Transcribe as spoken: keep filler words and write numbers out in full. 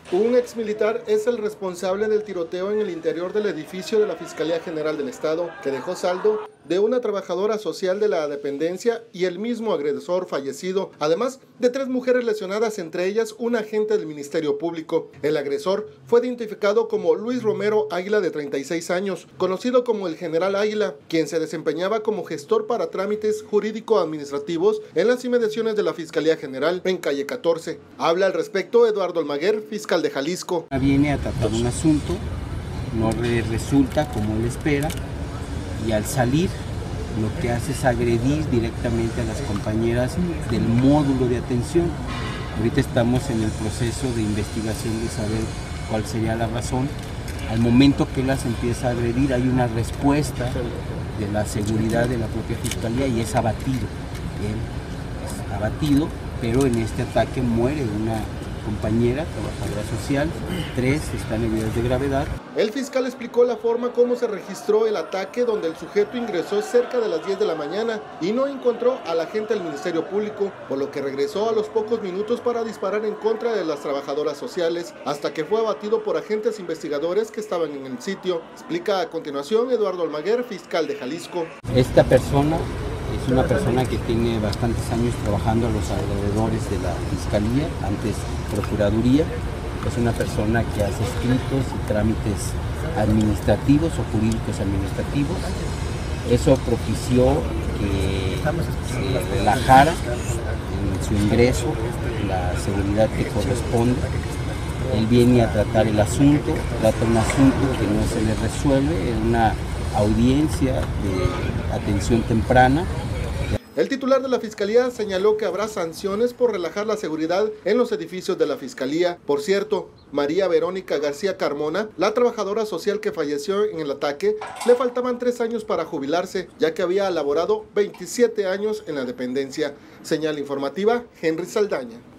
Un exmilitar es el responsable del tiroteo en el interior del edificio de la Fiscalía General del Estado, que dejó saldo de una trabajadora social de la dependencia y el mismo agresor fallecido, además de tres mujeres lesionadas, entre ellas un agente del Ministerio Público. El agresor fue identificado como Luis Romero Águila, de treinta y seis años, conocido como el General Águila, quien se desempeñaba como gestor para trámites jurídico-administrativos en las inmediaciones de la Fiscalía General en calle catorce. Habla al respecto Eduardo Almaguer, fiscal de Jalisco. Viene a tratar un asunto, no le resulta como él espera, y al salir lo que hace es agredir directamente a las compañeras del módulo de atención. Ahorita estamos en el proceso de investigación de saber cuál sería la razón. Al momento que las empieza a agredir hay una respuesta de la seguridad de la propia Fiscalía y es abatido. Él es abatido, pero en este ataque muere una compañera, trabajadora social, tres están en heridas de gravedad. El fiscal explicó la forma como se registró el ataque, donde el sujeto ingresó cerca de las diez de la mañana y no encontró al agente del Ministerio Público, por lo que regresó a los pocos minutos para disparar en contra de las trabajadoras sociales, hasta que fue abatido por agentes investigadores que estaban en el sitio. Explica a continuación Eduardo Almaguer, fiscal de Jalisco. Esta persona es una persona que tiene bastantes años trabajando a los alrededores de la Fiscalía, antes Procuraduría. Es una persona que hace escritos y trámites administrativos o jurídicos administrativos. Eso propició que se relajara en su ingreso la seguridad que corresponde. Él viene a tratar el asunto, trata un asunto que no se le resuelve en una audiencia de atención temprana. El titular de la Fiscalía señaló que habrá sanciones por relajar la seguridad en los edificios de la Fiscalía. Por cierto, María Verónica García Carmona, la trabajadora social que falleció en el ataque, le faltaban tres años para jubilarse, ya que había laborado veintisiete años en la dependencia. Señal informativa, Henry Saldaña.